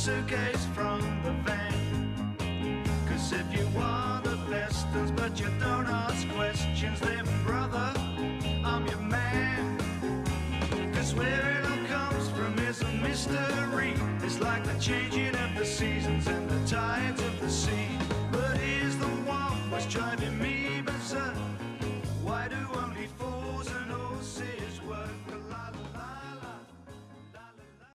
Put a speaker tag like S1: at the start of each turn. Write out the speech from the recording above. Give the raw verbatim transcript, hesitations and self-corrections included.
S1: suitcase from the van. Cause if you want the best ones but you don't ask questions, then brother, I'm your man. Cause where it all comes from is a mystery. It's like the changing of the seasons and